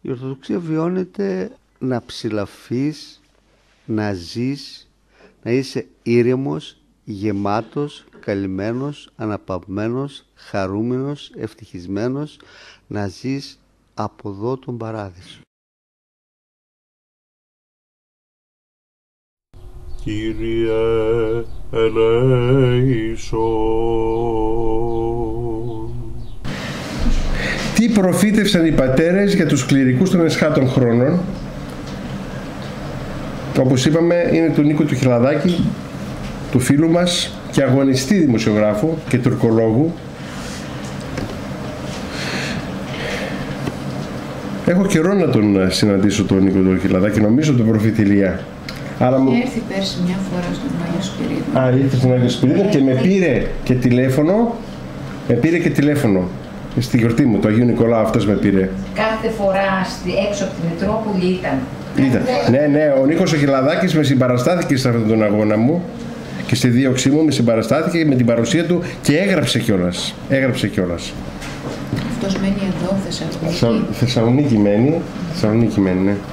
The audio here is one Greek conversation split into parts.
Η Ορθοδοξία βιώνεται να ψηλαφείς, να ζεις, να είσαι ήρεμος, γεμάτος, καλυμμένος, αναπαυμένος, χαρούμενος, ευτυχισμένος, να ζεις από εδώ τον παράδεισο. Κύριε ελέησον. Τι προφήτευσαν οι πατέρες για τους κληρικούς των εσχάτων χρόνων? Όπως είπαμε, είναι του Νίκου του Χιλαδάκη, του φίλου μας και αγωνιστή δημοσιογράφου και τουρκολόγου. Έχω καιρό να τον συναντήσω τον Νίκο του Χιλαδάκη, νομίζω τον προφήτη Ηλία. Αλλά έρθει πέρσι μια φορά στον Άγιο Σπυρίδωνα. Α, ήρθε στον Άγιο Σπυρίδωνα και με πήρε και τηλέφωνο. Στη γιορτή μου, το Αγίου Νικολάου, αυτός με πήρε. Κάθε φορά έξω από τη Μητρόπολη ήταν. Ναι, ο Νίκος ο Χιλαδάκης με συμπαραστάθηκε σε αυτόν τον αγώνα μου και στη δίωξή μου με συμπαραστάθηκε με την παρουσία του και έγραψε κιόλας. Αυτός μένει εδώ, Θεσσαλονίκη μένει, ναι.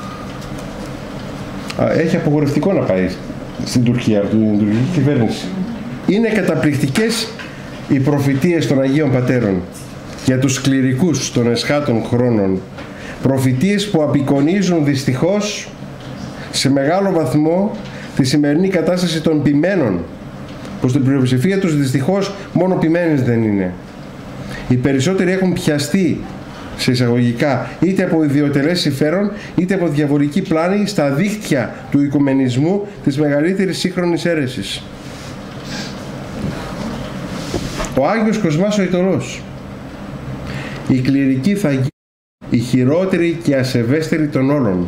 Έχει απογορευτικό να πάει στην Τουρκία, την τουρκική κυβέρνηση. Είναι καταπληκτικές οι προφητείες των Αγίων Πατέρων για τους κληρικούς των εσχάτων χρόνων. Προφητείες που απεικονίζουν δυστυχώς σε μεγάλο βαθμό τη σημερινή κατάσταση των ποιμένων, που στην πλειοψηφία τους δυστυχώς μόνο ποιμένες δεν είναι. Οι περισσότεροι έχουν πιαστεί σε εισαγωγικά είτε από ιδιωτελές συμφέρον είτε από διαβολική πλάνη στα δίχτυα του οικουμενισμού της μεγαλύτερης σύγχρονης αίρεσης. Ο Άγιος Κοσμάς ο Ιτωλός. Οι κληρικοί θα γίνουν οι χειρότεροι και ασεβέστεροι των όλων.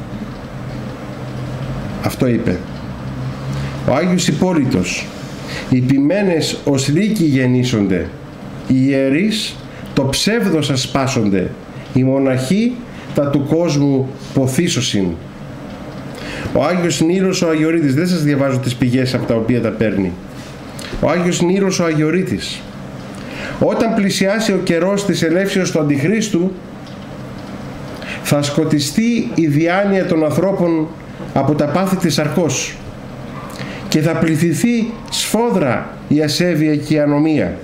Αυτό είπε. Ο Άγιος Υπόλοιτος. Οι ποιμένες ως λύκοι γεννήσονται. Οι ιερείς το ψεύδος ασπάσονται. Οι μοναχοί τα του κόσμου ποθήσωσιν. Ο Άγιος Νήρος ο Αγιορείτης. Δεν σας διαβάζω τις πηγές από τα οποία τα παίρνει. Ο Άγιος Νήρος ο Αγιορείτης. Όταν πλησιάσει ο καιρός της ελεύσεως του Αντιχρίστου, θα σκοτιστεί η διάνοια των ανθρώπων από τα πάθη της σαρκός και θα πληθυθεί σφόδρα η ασέβεια και η ανομία.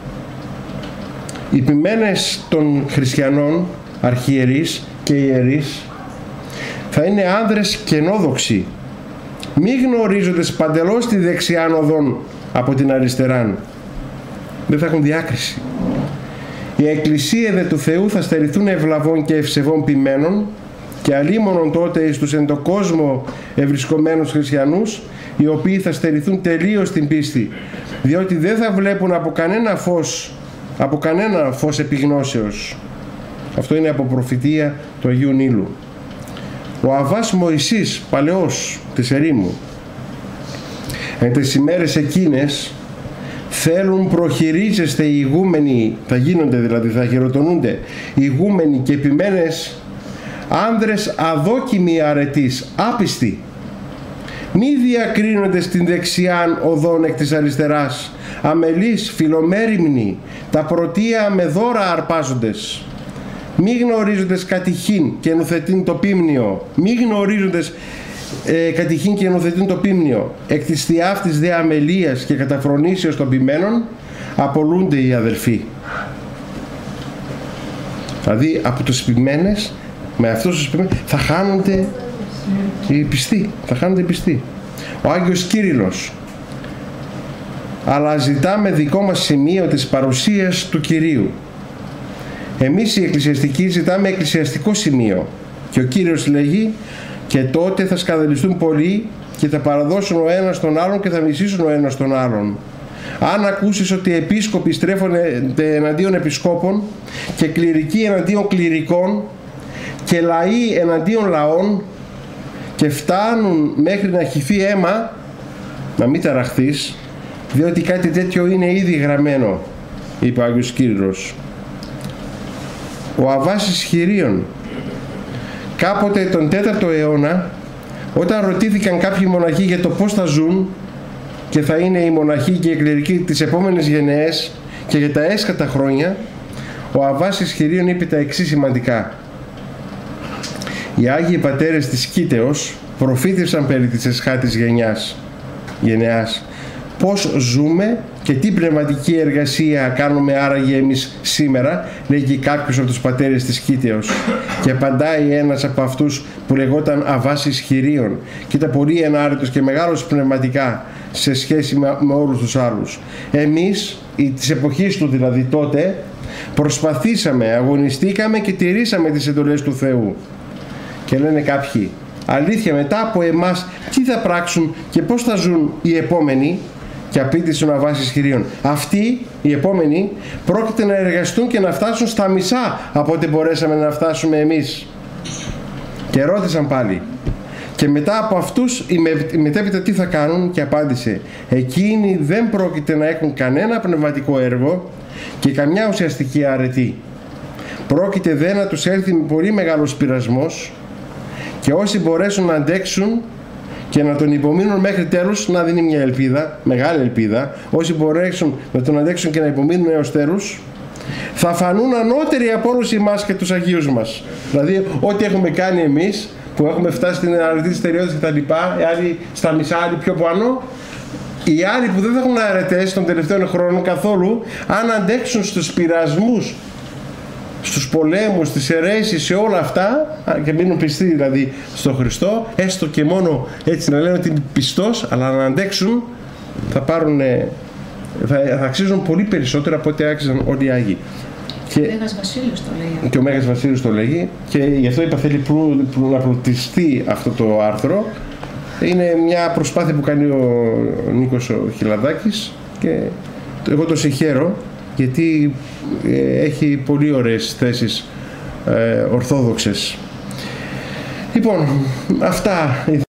Οι ποιμένες των χριστιανών, αρχιερείς και ιερείς, θα είναι άνδρες κενόδοξοι, μη γνωρίζοντες παντελώς τη δεξιάν οδόν από την αριστεράν. Δεν θα έχουν διάκριση. Οι εκκλησίες του Θεού θα στερηθούν ευλαβών και ευσεβών ποιμένων και αλίμονον τότε εις τους εν το κόσμο ευρισκομένους χριστιανούς, οι οποίοι θα στερηθούν τελείως την πίστη, διότι δεν θα βλέπουν από κανένα φως επιγνώσεως. Αυτό είναι από προφητεία του Αγίου Νείλου. Ο Αββάς Μωυσής, παλαιός της ερήμου, εν τις ημέρες εκείνες θέλουν προχειρίζεστε οι ηγούμενοι, θα γίνονται δηλαδή, θα χειροτονούνται οι ηγούμενοι και ποιμένες άνδρες αδόκιμοι αρετής, άπιστοι, μη διακρίνονται στην δεξιάν οδόν εκ της αριστεράς, αμελείς, φιλομέριμνοι, τα πρωτεία με δώρα αρπάζοντες, μη γνωρίζοντες κατηχήν και ενουθετήν το πίμνιο, μη γνωρίζοντες κατηχήν και ενουθετήν το πίμνιο, εκ της θειάφτης δε αμελίας και καταφρονήσεως των ποιμένων απολούνται οι αδελφοί. Δηλαδή από τους ποιμένες, με αυτούς τους ποιμένες θα χάνονται οι πιστοί, Ο Άγιος Κύριλλος. Αλλά ζητάμε δικό μας σημείο της παρουσίας του Κυρίου. Εμείς οι εκκλησιαστικοί ζητάμε εκκλησιαστικό σημείο και ο Κύριος λέγει και τότε θα σκανδαλιστούν πολλοί και θα παραδώσουν ο ένας τον άλλον και θα μισήσουν ο ένας τον άλλον. Αν ακούσεις ότι οι επίσκοποι στρέφονται εναντίον επισκόπων και κληρικοί εναντίον κληρικών και λαοί εναντίον λαών και φτάνουν μέχρι να χυθεί αίμα, να μην ταραχθείς, διότι κάτι τέτοιο είναι ήδη γραμμένο, είπε ο Άγιος Κύριλλος. Ο Αββάς Ισχυρίων. Κάποτε τον 4ο αιώνα, όταν ρωτήθηκαν κάποιοι μοναχοί για το πώς θα ζουν και θα είναι οι μοναχοί και οι κληρικοί τις επόμενες γενναίες και για τα έσχατα χρόνια, ο Αββάς Ισχυρίων είπε τα εξής σημαντικά. Οι Άγιοι Πατέρες της Κίτεως προφήτευσαν περί της εσχάτης γενεάς. Πώς ζούμε και τι πνευματική εργασία κάνουμε άραγε εμείς σήμερα, λέγει κάποιος από τους πατέρες της Κίτεως, και απαντάει ένας από αυτούς που λεγόταν Αβάσης Χειρίων και ήταν πολύ ενάρετος και μεγάλος πνευματικά σε σχέση με όλους τους άλλους. Εμείς, της εποχής του δηλαδή τότε, προσπαθήσαμε, αγωνιστήκαμε και τηρήσαμε τις εντολές του Θεού. Και λένε κάποιοι, αλήθεια, μετά από εμάς τι θα πράξουν και πώς θα ζουν οι επόμενοι? Και απήντησε ο Αβάσης Χειρίων, αυτοί οι επόμενοι πρόκειται να εργαστούν και να φτάσουν στα μισά από ό,τι μπορέσαμε να φτάσουμε εμείς. Και ρώτησαν πάλι, και μετά από αυτούς οι μετέπειτα τι θα κάνουν? Και απάντησε, εκείνοι δεν πρόκειται να έχουν κανένα πνευματικό έργο και καμιά ουσιαστική αρετή. Πρόκειται δε να τους έρθει με πολύ μεγάλος πειρασμός, και όσοι μπορέσουν να αντέξουν και να τον υπομείνουν μέχρι τέλους, να δίνει μια ελπίδα, μεγάλη ελπίδα, όσοι μπορέσουν να τον αντέξουν και να υπομείνουν έως τέλους, θα φανούν ανώτεροι από όλους εμάς και τους Αγίους μας. Δηλαδή, ό,τι έχουμε κάνει εμείς, που έχουμε φτάσει στην αρετή της τελειότητας και τα λοιπά, οι άλλοι στα μισά, άλλοι πιο πάνω, οι άλλοι που δεν θα έχουν αρετές των τελευταίων χρόνων καθόλου, αν αντέξουν στους πειρασμούς, στους πολέμους, στις αιρέσεις, σε όλα αυτά, και μείνουν πιστοί δηλαδή στον Χριστό, έστω και μόνο έτσι να λένε ότι είναι πιστός, αλλά να αντέξουν, θα πάρουν, θα αξίζουν πολύ περισσότερο από ό,τι άξιζαν όλοι οι Άγιοι. Και ο Μέγας Βασίλειος το λέγει. Και ο Μέγας Βασίλειος το λέγει, και γι' αυτό είπα θέλει να πλουτιστεί αυτό το άρθρο. Είναι μια προσπάθεια που κάνει ο Νίκος ο Χιλαδάκης και εγώ το συγχαίρω, γιατί έχει πολύ ωραίες θέσεις ορθόδοξες. Λοιπόν, αυτά